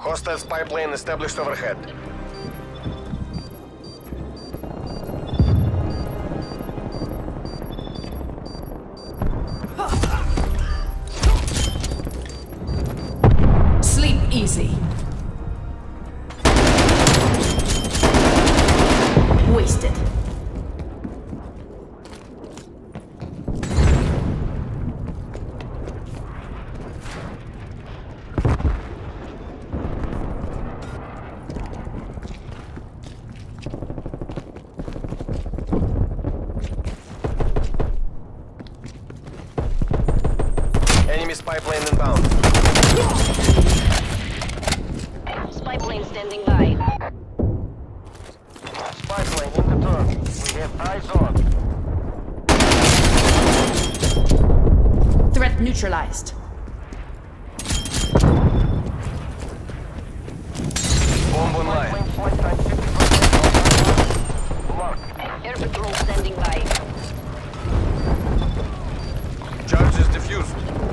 Hostile spy plane established overhead. Sleep easy. Wasted. Enemy spy plane inbound. Spy plane standing by. Spy plane in the turn. We have eyes on. Threat neutralized. Bomb online. Air patrol standing by. Charge is diffused.